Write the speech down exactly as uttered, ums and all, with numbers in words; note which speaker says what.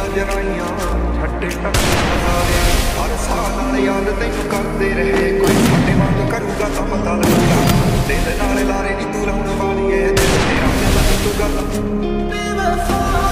Speaker 1: जराइयां छट्टे तक सारे हर साल नाल याद तैनू करते रहे कोई साडे वांग करूगा तां पता लगूगा दिल नाल लारे नी तू लाउण वाली ऐ दिल तेरा मैं तू गल बेवफा